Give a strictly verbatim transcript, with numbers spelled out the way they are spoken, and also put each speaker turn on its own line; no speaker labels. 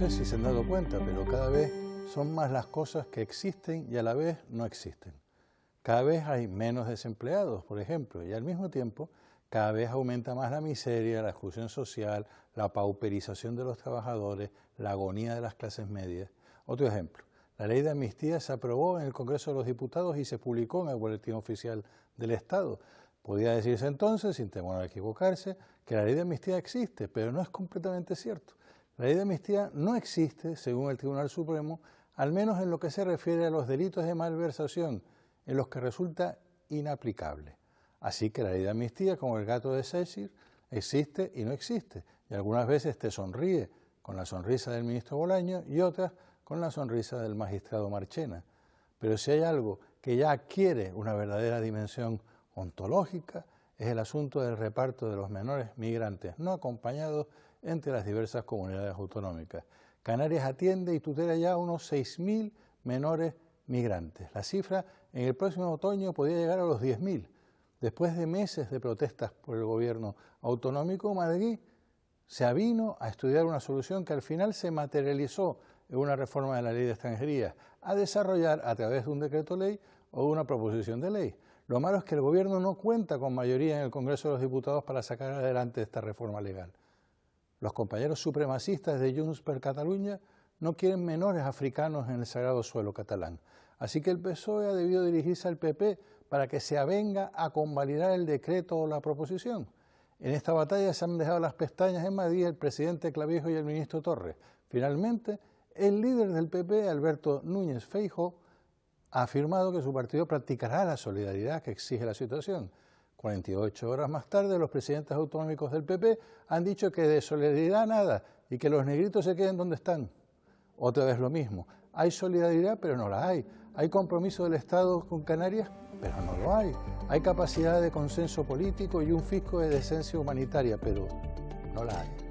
sé si se han dado cuenta, pero cada vez son más las cosas que existen y a la vez no existen. Cada vez hay menos desempleados, por ejemplo, y al mismo tiempo cada vez aumenta más la miseria, la exclusión social, la pauperización de los trabajadores, la agonía de las clases medias. Otro ejemplo, la ley de amnistía se aprobó en el Congreso de los Diputados y se publicó en el Boletín Oficial del Estado. Podía decirse entonces, sin temor a equivocarse, que la ley de amnistía existe, pero no es completamente cierto. La ley de amnistía no existe, según el Tribunal Supremo, al menos en lo que se refiere a los delitos de malversación, en los que resulta inaplicable. Así que la ley de amnistía, como el gato de Shakespeare, existe y no existe, y algunas veces te sonríe con la sonrisa del ministro Bolaños y otras con la sonrisa del magistrado Marchena. Pero si hay algo que ya adquiere una verdadera dimensión ontológica, es el asunto del reparto de los menores migrantes no acompañados entre las diversas comunidades autonómicas. Canarias atiende y tutela ya unos seis mil menores migrantes. La cifra en el próximo otoño podría llegar a los diez mil. Después de meses de protestas por el gobierno autonómico, Madrid se avino a estudiar una solución que al final se materializó en una reforma de la ley de extranjería, a desarrollar a través de un decreto ley o de una proposición de ley. Lo malo es que el gobierno no cuenta con mayoría en el Congreso de los Diputados para sacar adelante esta reforma legal. Los compañeros supremacistas de Junts per Catalunya no quieren menores africanos en el sagrado suelo catalán. Así que el P S O E ha debido dirigirse al P P para que se avenga a convalidar el decreto o la proposición. En esta batalla se han dejado las pestañas en Madrid el presidente Clavijo y el ministro Torres. Finalmente, el líder del P P, Alberto Núñez Feijóo, ha afirmado que su partido practicará la solidaridad que exige la situación. cuarenta y ocho horas más tarde, los presidentes autonómicos del P P han dicho que de solidaridad nada y que los negritos se queden donde están. Otra vez lo mismo. Hay solidaridad, pero no la hay. Hay compromiso del Estado con Canarias, pero no lo hay. Hay capacidad de consenso político y un fisco de decencia humanitaria, pero no la hay.